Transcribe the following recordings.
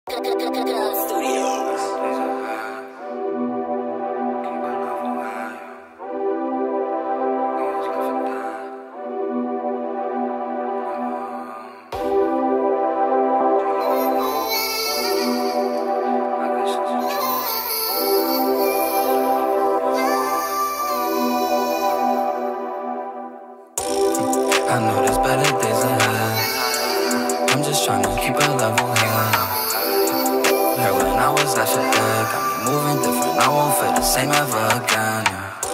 I know there's better days ahead. I'm just trying to keep a level head. Heard when I was at your bed, got me moving different, I won't feel the same ever again.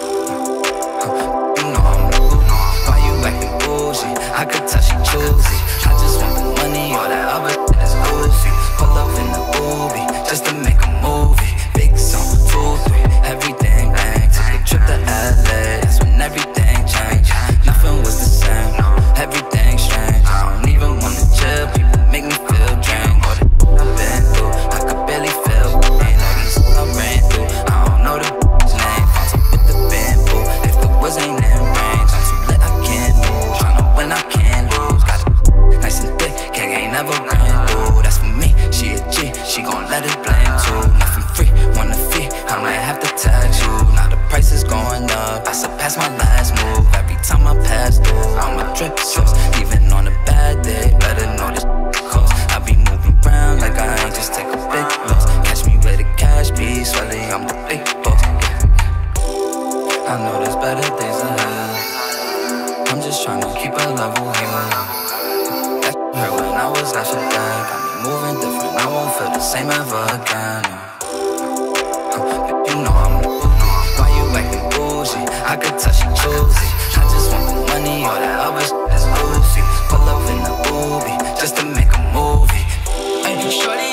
You know I'm new, why you acting bougie? I could tell she choosy. I just want the money, all that other shit is goofy. Pull up in the boobie, just to make a movie. Big song, 2, 3, everything bang. Took a trip to LA, that's when everything changed. Nothing was the same, everything strange. I don't even wanna chill, people make me feel drained. All the I've been through, I could barely feel pain. All these I ran through, I don't know the name. Found some with the bamboo, if the woods ain't in range. I'm too lit, I can't move, tryna win, I can't lose. Got it nice and thick, gang ain't never ran through. That's for me, she a G, she gon' let it blame too. Nothing free, want a fee, I might have to tax you. Now the price is going up, I surpassed my last move. Every time I pass through, I'm a drip source, even on a bad day. Better know this cost. I be moving around like I ain't just take a big loss. Catch me where the cash be, sweaty, I'm the big boss. I know there's better days ahead. I'm just trying to keep a level head. Heard when I was at your bed, got me moving different, I won't feel the same ever again. You know I'm new, why you acting bougie? I could tell she choosy. I just want the money, all that other shit is goofy. Pull up in the boobie, just to make a movie. Ain't you shorty?